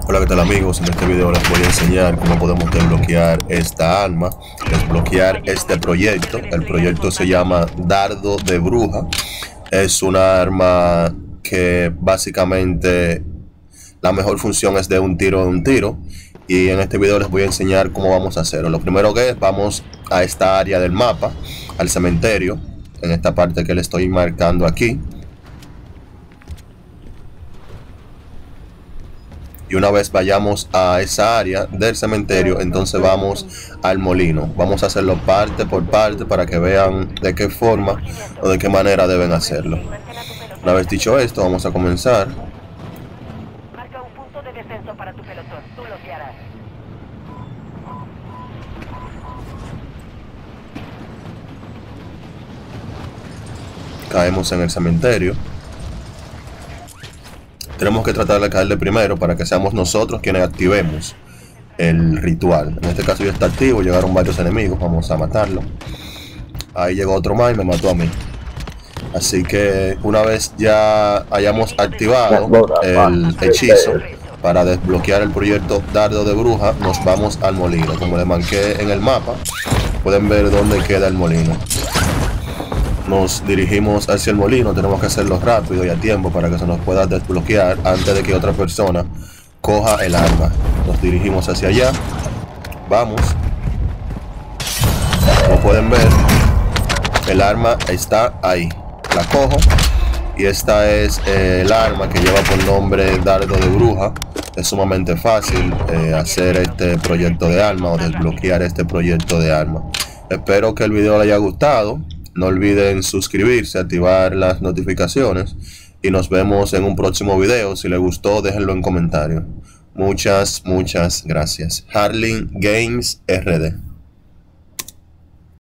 Hola, ¿qué tal amigos? En este video les voy a enseñar cómo podemos desbloquear esta arma, desbloquear este proyecto. El proyecto se llama Dardo de Bruja. Es una arma que básicamente la mejor función es de un tiro. Y en este video les voy a enseñar cómo vamos a hacerlo. Lo primero que es, vamos a esta área del mapa, al cementerio, en esta parte que le estoy marcando aquí. Y una vez vayamos a esa área del cementerio, entonces vamos al molino. Vamos a hacerlo parte por parte para que vean de qué forma o de qué manera deben hacerlo. Una vez dicho esto, vamos a comenzar. Marca un punto de descenso para tu pelotón. Tú lo guiarás. Caemos en el cementerio. Tenemos que tratar de caerle primero para que seamos nosotros quienes activemos el ritual. En este caso ya está activo, llegaron varios enemigos, vamos a matarlo. Ahí llegó otro más y me mató a mí. Así que una vez ya hayamos activado el hechizo para desbloquear el proyecto Dardo de Bruja, nos vamos al molino. Como les marqué en el mapa, pueden ver dónde queda el molino. Nos dirigimos hacia el molino, tenemos que hacerlo rápido y a tiempo para que se nos pueda desbloquear antes de que otra persona coja el arma. Nos dirigimos hacia allá, vamos. Como pueden ver, el arma está ahí. La cojo y esta es el arma que lleva por nombre Dardo de Bruja. Es sumamente fácil hacer este proyecto de arma o desbloquear este proyecto de arma. Espero que el video les haya gustado. No olviden suscribirse, activar las notificaciones y nos vemos en un próximo video. Si les gustó, déjenlo en comentarios. Muchas gracias. Harling Games RD.